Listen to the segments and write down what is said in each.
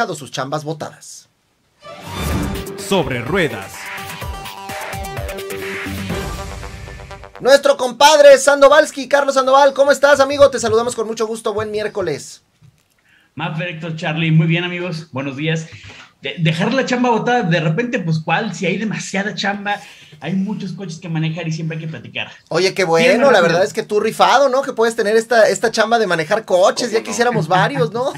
dejado sus chambas botadas. Sobre ruedas. Nuestro compadre Sandovalski, Carlos Sandoval, ¿cómo estás, amigo? Te saludamos con mucho gusto, buen miércoles. Maffer, Héctor, Charlie, muy bien, amigos, buenos días. Dejar la chamba botada, de repente, pues, ¿cuál? Si hay demasiada chamba, hay muchos coches que manejar y siempre hay que platicar. Oye, qué bueno, la verdad es que tú rifado, ¿no? Que puedes tener esta chamba de manejar coches, ya quisiéramos varios, ¿no?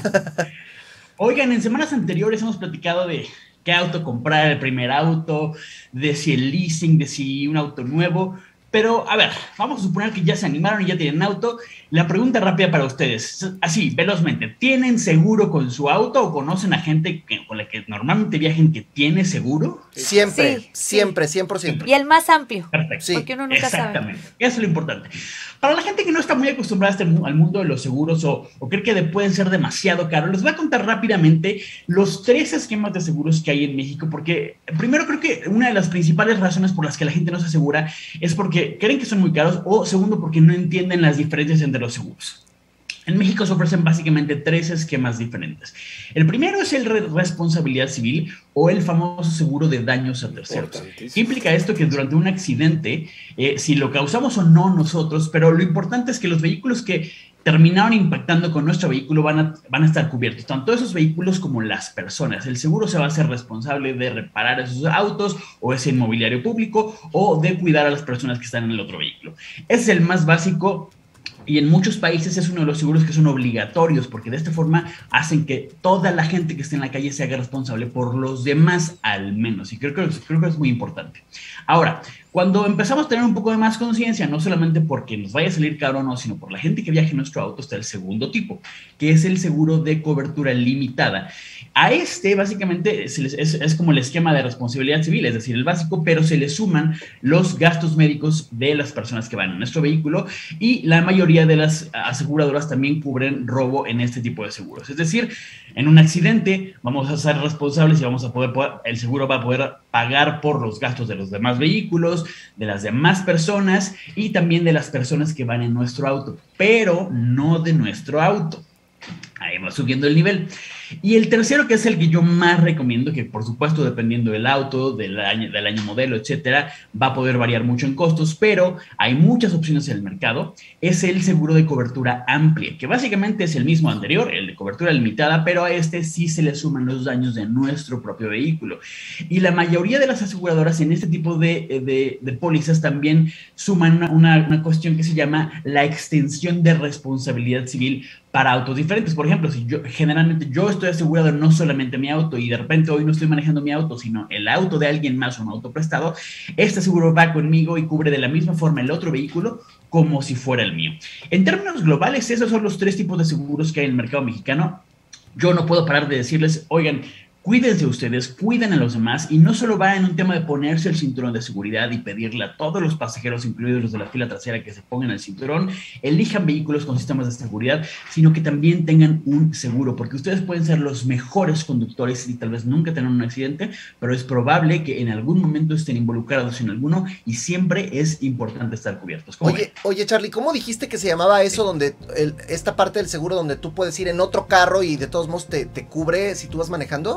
Oigan, en semanas anteriores hemos platicado de qué auto comprar, el primer auto, de si el leasing, de si un auto nuevo. Pero, a ver, vamos a suponer que ya se animaron y ya tienen auto. La pregunta rápida para ustedes, así, velozmente, ¿tienen seguro con su auto o conocen a gente con la que normalmente viajen que tiene seguro? Siempre, Sí, siempre, sí. 100%. Y el más amplio. Perfecto. Sí, porque uno nunca exactamente. sabe. Eso es lo importante. Para la gente que no está muy acostumbrada al mundo de los seguros o cree que pueden ser demasiado caros, les voy a contar rápidamente los 3 esquemas de seguros que hay en México, porque primero creo que una de las principales razones por las que la gente no se asegura es porque creen que son muy caros o segundo porque no entienden las diferencias entre los seguros. En México se ofrecen básicamente 3 esquemas diferentes. El primero es el responsabilidad civil o el famoso seguro de daños a terceros. ¿Qué implica esto? Que durante un accidente, si lo causamos o no nosotros, pero lo importante es que los vehículos que terminaron impactando con nuestro vehículo van a estar cubiertos, tanto esos vehículos como las personas. El seguro se va a hacer responsable de reparar esos autos o ese inmobiliario público o de cuidar a las personas que están en el otro vehículo. Ese es el más básico. Y en muchos países es uno de los seguros que son obligatorios, porque de esta forma hacen que toda la gente que esté en la calle se haga responsable por los demás al menos. Y creo que es muy importante. Ahora, cuando empezamos a tener un poco de más conciencia, no solamente porque nos vaya a salir caro o no, sino por la gente que viaje en nuestro auto, está el segundo tipo, que es el seguro de cobertura limitada. A este, básicamente, es como el esquema de responsabilidad civil, es decir, el básico, pero se le suman los gastos médicos de las personas que van en nuestro vehículo y la mayoría de las aseguradoras también cubren robo en este tipo de seguros. Es decir, en un accidente vamos a ser responsables y el seguro va a poder pagar por los gastos de los demás vehículos, de las demás personas y también de las personas que van en nuestro auto, pero no de nuestro auto. Ahí va subiendo el nivel. Y el tercero, que es el que yo más recomiendo, que por supuesto dependiendo del auto, del año modelo, etcétera, va a poder variar mucho en costos, pero hay muchas opciones en el mercado, es el seguro de cobertura amplia, que básicamente es el mismo anterior, el de cobertura limitada, pero a este sí se le suman los daños de nuestro propio vehículo. Y la mayoría de las aseguradoras en este tipo de pólizas también suman una cuestión que se llama la extensión de responsabilidad civil para autos diferentes. Por ejemplo, si generalmente yo estoy asegurado no solamente mi auto y de repente hoy no estoy manejando mi auto, sino el auto de alguien más o un auto prestado, este seguro va conmigo y cubre de la misma forma el otro vehículo como si fuera el mío. En términos globales, esos son los 3 tipos de seguros que hay en el mercado mexicano. Yo no puedo parar de decirles, oigan, cuídense ustedes, cuiden a los demás y no solo va en un tema de ponerse el cinturón de seguridad y pedirle a todos los pasajeros, incluidos los de la fila trasera, que se pongan el cinturón, elijan vehículos con sistemas de seguridad, sino que también tengan un seguro, porque ustedes pueden ser los mejores conductores y tal vez nunca tengan un accidente, pero es probable que en algún momento estén involucrados en alguno y siempre es importante estar cubiertos. Oye, Charlie, ¿cómo dijiste que se llamaba eso donde esta parte del seguro donde tú puedes ir en otro carro y de todos modos te cubre si tú vas manejando?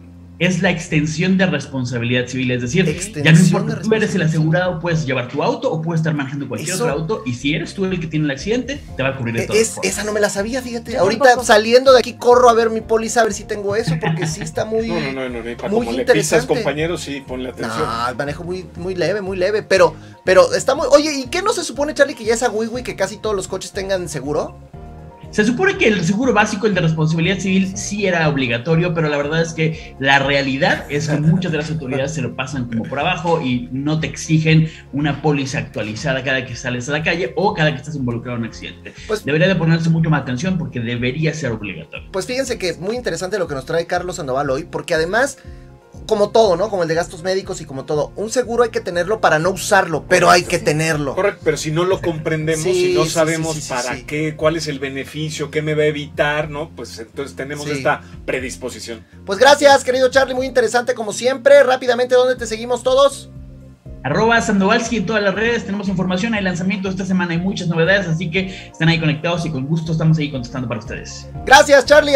Es la extensión de responsabilidad civil, es decir, ya no importa, tú eres el asegurado, puedes llevar tu auto o puedes estar manejando cualquier otro auto y si eres tú el que tiene el accidente, te va a cubrir de todo. Esa no me la sabía, fíjate. Ahorita saliendo de aquí corro a ver mi póliza a ver si tengo eso, porque sí está muy muy como interesante. Le pisas, compañero, sí, ponle atención. No, el manejo muy leve, pero está muy... Oye, ¿y qué no se supone, Charlie, que ya es a Wiwi que casi todos los coches tengan seguro? Se supone que el seguro básico, el de responsabilidad civil, sí era obligatorio, pero la verdad es que la realidad es que muchas de las autoridades se lo pasan como por abajo y no te exigen una póliza actualizada cada que sales a la calle o cada que estás involucrado en un accidente. Pues, debería de ponerse mucho más atención porque debería ser obligatorio. Pues fíjense que muy interesante lo que nos trae Carlos Sandoval hoy, porque además... Como todo, ¿no? Como el de gastos médicos y como todo. Un seguro hay que tenerlo para no usarlo, pero hay que tenerlo. Correcto, pero si no lo comprendemos, si no sabemos para qué, cuál es el beneficio, qué me va a evitar, ¿no? Pues entonces tenemos esta predisposición. Pues gracias, querido Charlie, muy interesante como siempre. Rápidamente, ¿dónde te seguimos todos? @Sandovalski en todas las redes, tenemos información, hay lanzamientos esta semana, hay muchas novedades, así que estén ahí conectados y con gusto estamos ahí contestando para ustedes. Gracias, Charlie.